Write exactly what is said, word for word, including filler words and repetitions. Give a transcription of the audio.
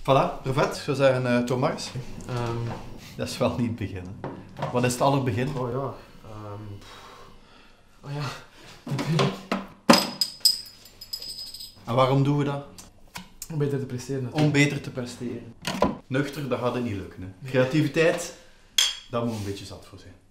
Voilà, brevet. Ik zou zeggen, uh, Thomas. Um, dat is wel niet beginnen. Wat is het allerbegin? Oh ja. Um, oh ja, natuurlijk. En waarom doen we dat? Om beter te presteren. Natuurlijk. Om beter te presteren. Nuchter, dat gaat het niet lukken. Hè. Creativiteit, daar moet een beetje zat voor zijn.